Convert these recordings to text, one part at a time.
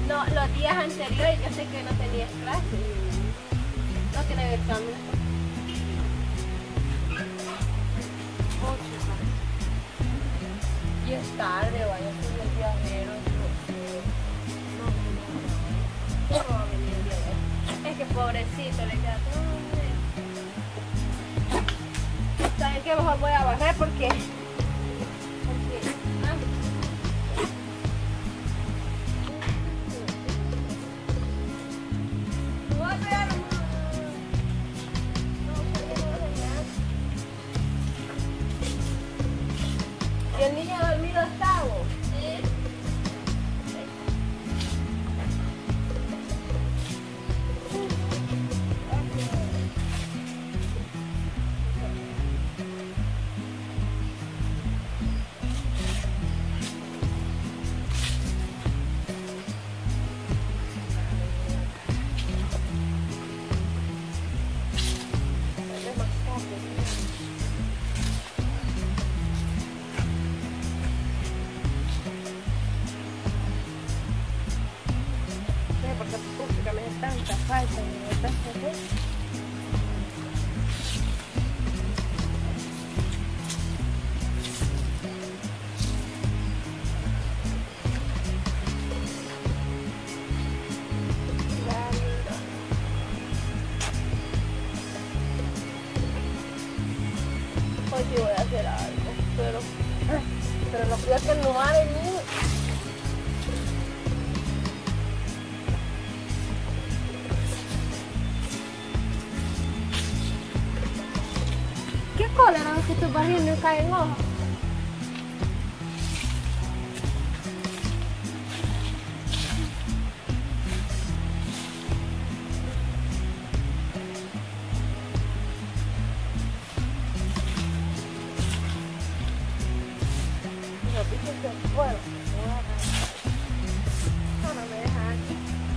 No, los días anteriores yo sé que no tenías clase. No tiene examen. Y es tarde, vaya a ser el viajero. No va a venir el viajero. Es que pobrecito le queda todo. ¿Saben qué? Mejor voy a bajar porque ¿y el niño dormido está vos? Sí. Porque me hace tanta falta de tanta cosa. Hoy sí voy a hacer algo, pero no creo que no va a venir. ¿Qué cólera es que tú vas viendo y caen hojas? Los bichos se fueron. Ahora me dejan aquí.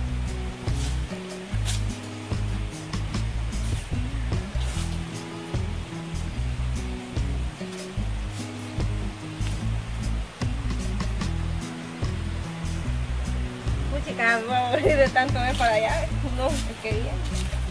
Chica, voy a morir de tanto ver para allá. No, qué bien.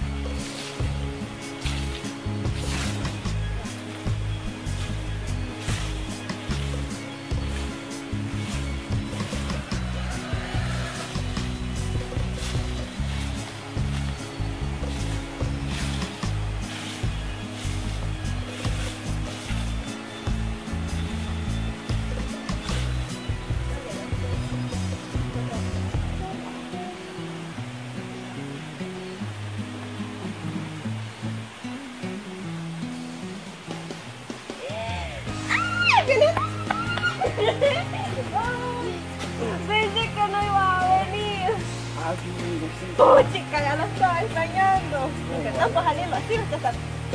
Pensé que no iba a venir. Chica, ya lo estaba extrañando. No, pues salirlo así, usted está.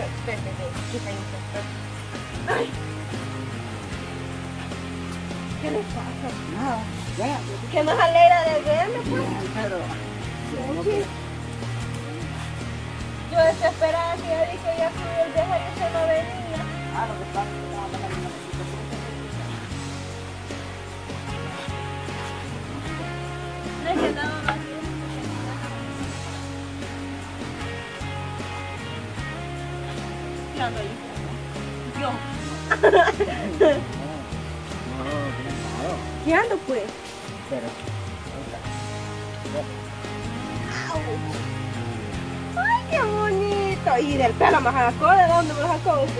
Ay. ¿Qué le pasa? Nada, ya. Que nos alegra de verme, pues. Pero... Yo desesperada que ya dije ya fui el viaje y usted no venía. Ah, lo que pasa es que estaba pasando una situación. No es que estaba más ¿qué ando ahí? Yo. No. ¿Qué ando pues? Pero... ¡Ay, qué bonito! ¿Y del pelo me sacó? ¿De dónde me lo sacó usted?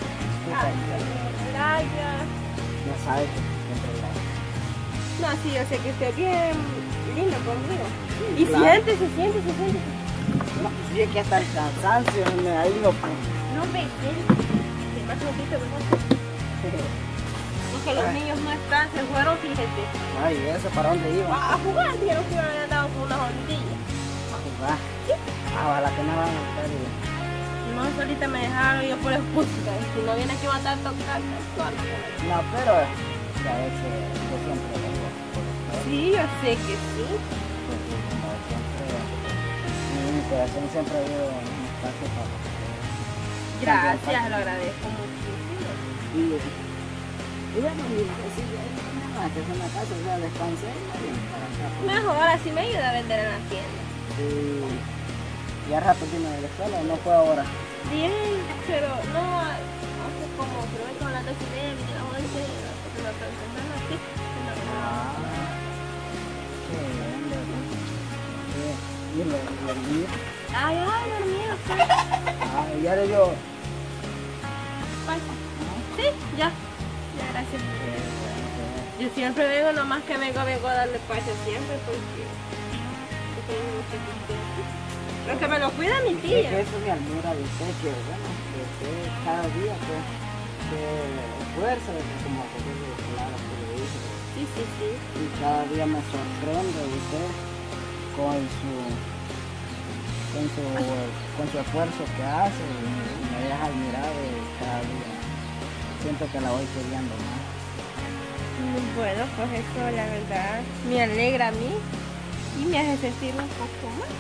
Gracias. Ya sabes que siempre la... No, sí, yo sé que usted es bien lindo conmigo. Y Claro. siéntese. No, sí, que hasta el cansancio me ha ido, pues. No me siéntese. Más poquito, mejor. Porque los niños no están, se fueron, fíjate. Ay, ¿eso para dónde iban? A jugar, dijeron que iban andado con unas ondillas. A jugar. Ah, ojalá que no van a estar bien. No, ahorita me dejaron yo por expulsar. Si no viene aquí va a estar tocando. No, pero ya ves que yo siempre vengo por usted. Sí, yo sé que sí. Pues, como siempre, mi corazón siempre ha habido un espacio para usted. Gracias, lo agradezco muchísimo. Y bueno, mira, si ya hay nada más que es una casa, o sea, descansé y para acá. ahora sí me ayuda a vender en la tienda. Sí. ¿Ya rato vino de la escuela o no fue ahora? Bien, pero no, hace como, creo que como las 2:30, las 11, porque me preguntan así. Ah, qué bien, ¿verdad? ¿Y el niño? Ay, dormido, pues. Ah, ya le dio. Pasa. Sí, ya. Ya, gracias. Yo siempre vengo, nomás que vengo a darle pacho siempre porque tengo mucho tiempo. Lo que me lo cuida mi tía. Que eso me admira de usted, que bueno, que usted cada día pues, se esfuerza, como claro, que le dice. Sí. Y cada día me sorprende usted con su esfuerzo que hace y me deja admirado cada día. Siento que la voy queriendo más. Bueno, pues eso la verdad me alegra a mí y me hace sentir un poco más.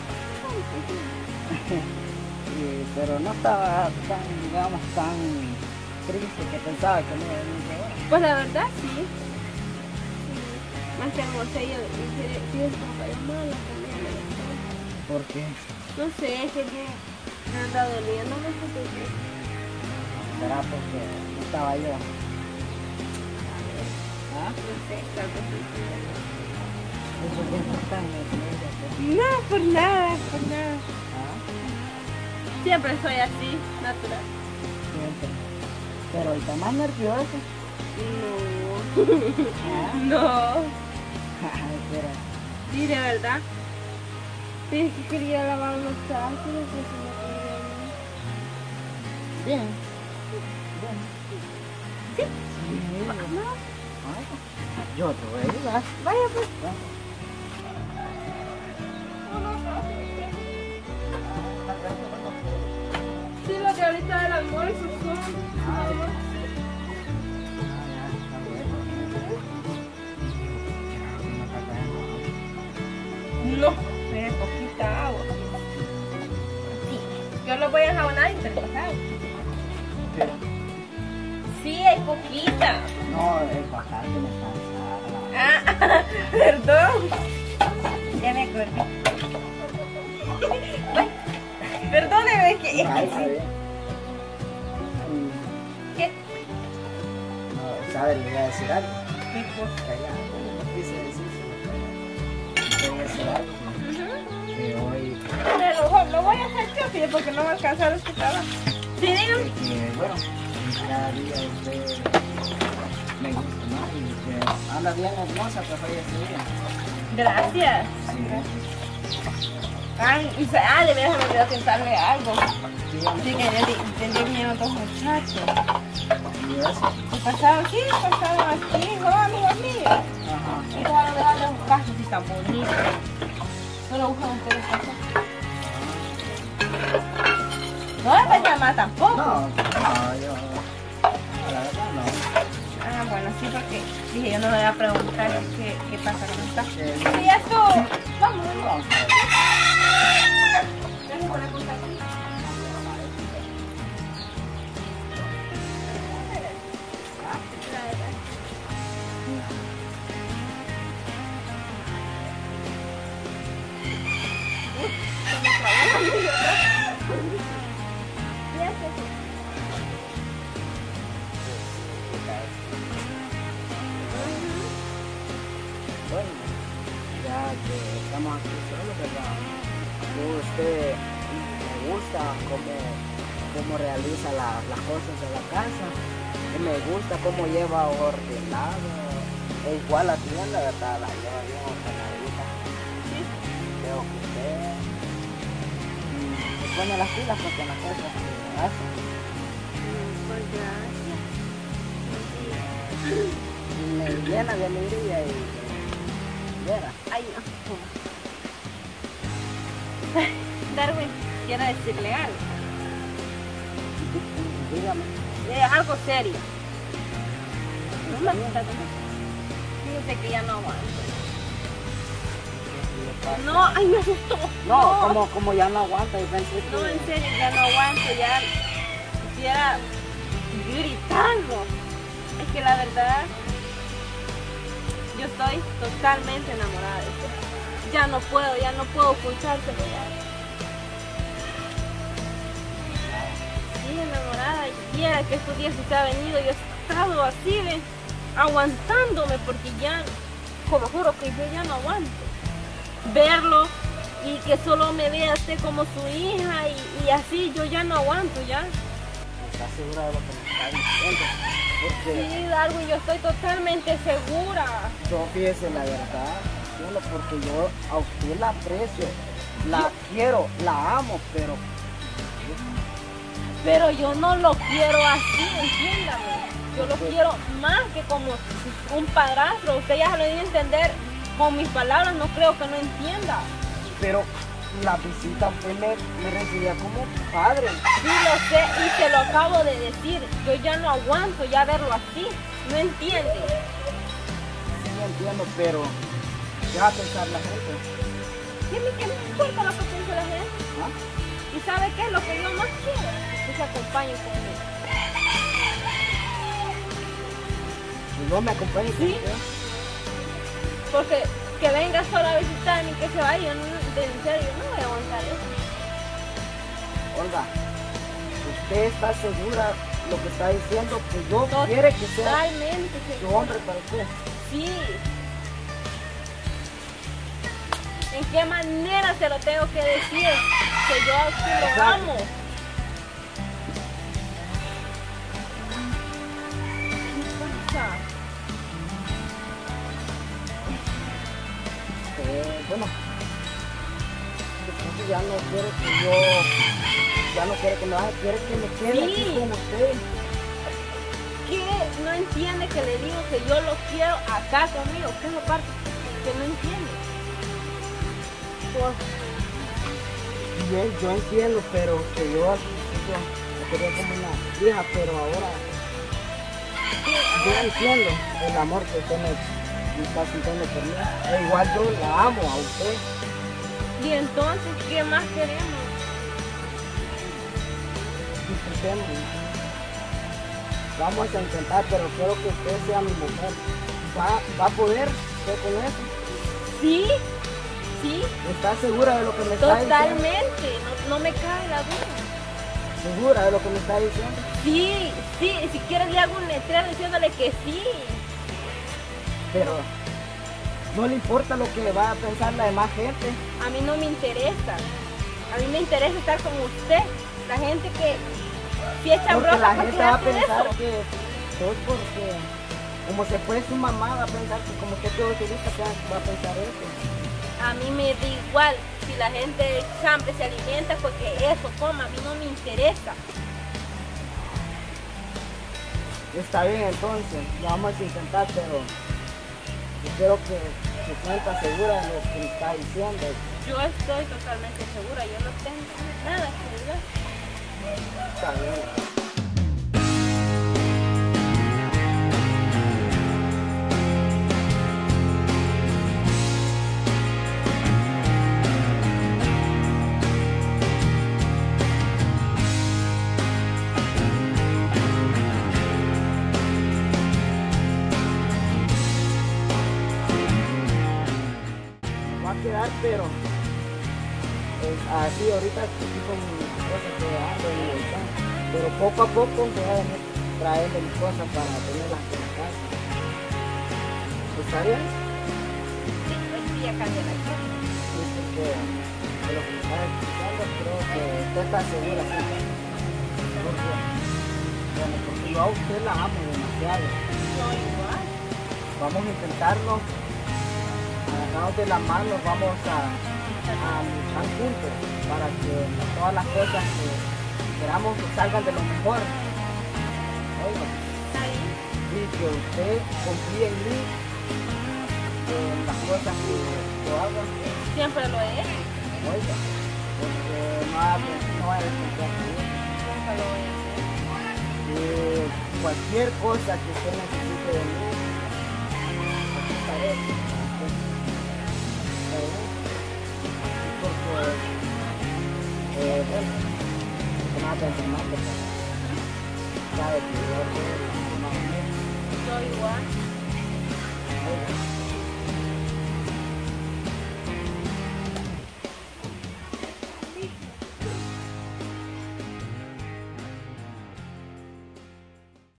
Sí, pero no estaba tan, digamos, tan triste que pensaba que no iba a venir ahora. Pues la verdad sí. Más que hermosa y es como para mala también. ¿Por qué? No sé, es que me anda doliendo, no sé por qué. ¿Será porque no estaba yo? ¿Ah? No sé, tal vez sí. Eso que no está en la iglesia, pues. No, por nada. ¿Ah? Siempre soy así, natural. Siempre. Pero ahorita más nervioso. ¿Ah? No. Espera. Sí, de verdad. Sí, es que quería lavar los trastes, pues se me ocurrió. Bien. Sí. Sí. No. Ay, yo te voy a ayudar. Vaya pues. Sí, lo que ahorita del almuerzo son. No, es poquita agua. Sí. Yo lo voy a enjabonar y te lo paso. Sí, hay poquita. No, es bastante, me cansaba. Ah, perdón. Ya me acordé. Perdóneme que... Ay, está bien. ¿Qué? No, ¿sabes? Le voy a decir algo. ¿Qué cosa? Calla, no quise decírselo. Le voy a decir algo. Que hoy, Pero lo voy a hacer yo, fíjate, porque no me alcanzaron su trabajo. Sí, dígame. que bueno, cada día usted me gusta más y que anda bien hermosa, pues hoy este día. Gracias. Ay, de veras me olvidó contarle algo. Sí, que tendría vinieron dos muchachos. Y eso. Y pasaron aquí, son amigos míos. Ajá. Y dejaron de darle un caso así tan bonito. Solo buscan ustedes cosas. No me pueden llamar tampoco. No, yo. La verdad no. Ah, bueno, sí, porque dije yo no le voy a preguntar qué pasa con esta. Que- Sí, esto. Vamos. Vamos. Gracias por la contacto. Bueno, ya que estamos aquí solos, ¿verdad? Usted me gusta cómo realiza las cosas de la casa. Y me gusta cómo lleva ordenado. E igual la tienda, ¿verdad? La lleva bien ordenadita. Sí. Veo que usted se pone las pilas porque las cosas que hace. Pues gracias. Y me llena de alegría y vera. Ay, no. Darwin, quiero decirle algo. Dígame. Algo serio. No me gusta fíjese que ya no aguanto. No, ay, me asustó. No, como ya no aguanta y pensé que... No, en serio, ya no aguanto, ya quisiera gritando. Es que la verdad, yo estoy totalmente enamorada de usted. ya no puedo ocultárselo ya. Sí, enamorada, y viera que estos días usted ha venido, yo he estado así, ¿ves? Aguantándome, porque ya, como juro que yo ya no aguanto. Verlo y que solo me vea usted como su hija y así, yo ya no aguanto ya. ¿Estás segura de lo que me está diciendo? Porque Sí, Darwin, yo estoy totalmente segura. yo, fíjese la verdad, solo porque yo a usted la aprecio, la quiero, la amo, Pero yo no lo quiero así, entiéndame. Yo lo quiero más que como un padrastro. Usted ya se lo dio a entender con mis palabras, no creo que no entienda. pero la visita usted me recibía como padre. Sí, lo sé y se lo acabo de decir. Yo ya no aguanto ya verlo así. ¿No entiende? Sí, entiendo, pero ¿qué va a pensar la gente? ¿Qué me importa lo que piense la gente? ¿Ah? ¿Y sabe qué es lo que yo más quiero? Que se acompañen conmigo. ¿Y no me acompañe con Sí. usted? Porque que venga solo a visitarme y que se vaya, yo no, en serio, no voy a aguantar eso. Olga, ¿usted está segura lo que está diciendo? Que yo quiere que sea Totalmente su segura. hombre para usted. Sí. ¿En qué manera se lo tengo que decir? Que yo a usted lo Exacto. amo. ¿Qué pasa? Bueno, entonces ya no quiere que yo, ya no quiere que me vaya, quiere que me quede aquí Sí. con usted. ¿Qué no entiende que le digo que yo lo quiero acá conmigo? ¿Qué es la parte que no entiende? Por Bien, yo entiendo, pero que yo al principio me quería como una hija, pero ahora yo entiendo el amor que usted me está sintiendo por mí. E igual yo la amo a usted. Y entonces, ¿qué más queremos? Disfrutemos. Vamos a intentar, pero quiero que usted sea mi mujer. ¿Va a poder usted con eso? Sí, sí, ¿Está segura de lo que me está diciendo? totalmente, no me cae la duda. ¿Segura de lo que me está diciendo? Sí, sí, si quieres le hago un letrero diciéndole que sí. Pero no le importa lo que va a pensar la demás gente. A mí no me interesa. A mí me interesa estar con usted. La gente que si echa Porque broma, la ¿por qué gente va a hace pensar eso? que todo es porque, como se fue su mamá, va a pensar que como usted quedó solita, que va a pensar eso. A mí me da igual si la gente siempre se alimenta porque eso coma, a mí no me interesa. Está bien, entonces, lo vamos a intentar, pero yo quiero que se sienta segura de lo que me está diciendo. Yo estoy totalmente segura, yo no tengo nada que dudar. Está bien. Va a quedar, pero así ahorita estoy con mis cosas que ando en el volcán, pero poco a poco voy a venir trayendo mis cosas para tenerlas en la casa. ¿Está bien? Sí, pues sí, ya cambié la casa. Sí, porque de lo que me estaba explicando creo que usted está segura, sí. Porque, bueno, porque yo a usted la amo demasiado. Yo igual. Vamos a intentarlo, agarrados de las manos, vamos a luchar juntos para que todas las cosas que queramos que salgan de lo mejor. Oiga, Está bien. y que usted confíe en mí, en las cosas que yo haga. Siempre lo he hecho. Oiga, porque no hay desconfiar en mí. Nunca lo voy a hacer. Cualquier cosa que usted necesite de mí, aquí estaré. Porque, bueno, no va a pensar más que sabe que yo soy más bien. Yo igual.